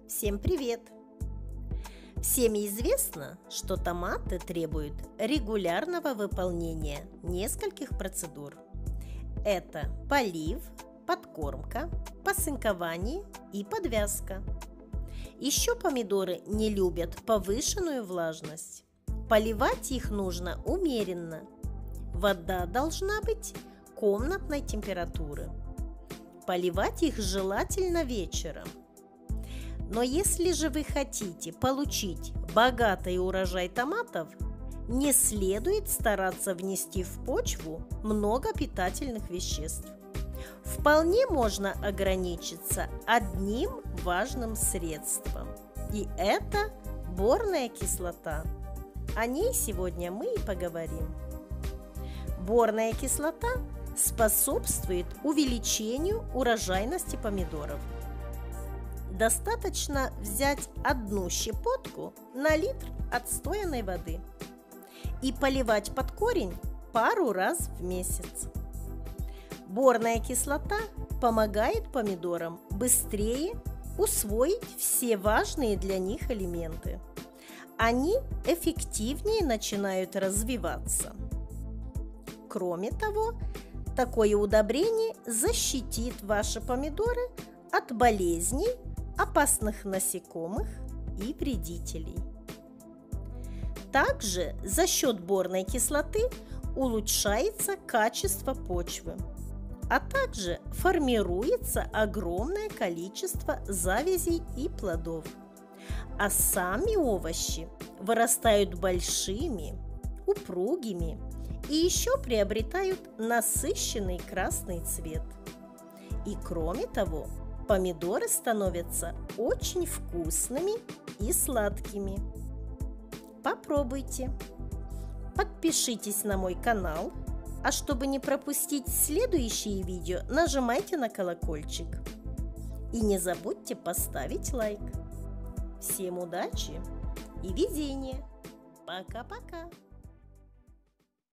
Всем привет! Всем известно, что томаты требуют регулярного выполнения нескольких процедур. Это полив, подкормка, посынкование и подвязка. Еще помидоры не любят повышенную влажность. Поливать их нужно умеренно. Вода должна быть комнатной температуры. Поливать их желательно вечером. Но если же вы хотите получить богатый урожай томатов, не следует стараться внести в почву много питательных веществ. Вполне можно ограничиться одним важным средством, и это борная кислота. О ней сегодня мы и поговорим. Борная кислота способствует увеличению урожайности помидоров. Достаточно взять одну щепотку на литр отстоянной воды и поливать под корень пару раз в месяц. Борная кислота помогает помидорам быстрее усвоить все важные для них элементы. Они эффективнее начинают развиваться. Кроме того, такое удобрение защитит ваши помидоры от болезней, опасных насекомых и вредителей. Также за счет борной кислоты улучшается качество почвы, а также формируется огромное количество завязей и плодов, а сами овощи вырастают большими, упругими и еще приобретают насыщенный красный цвет. И кроме того, помидоры становятся очень вкусными и сладкими. Попробуйте. Подпишитесь на мой канал, а чтобы не пропустить следующие видео, нажимайте на колокольчик. И не забудьте поставить лайк. Всем удачи и везения! Пока-пока!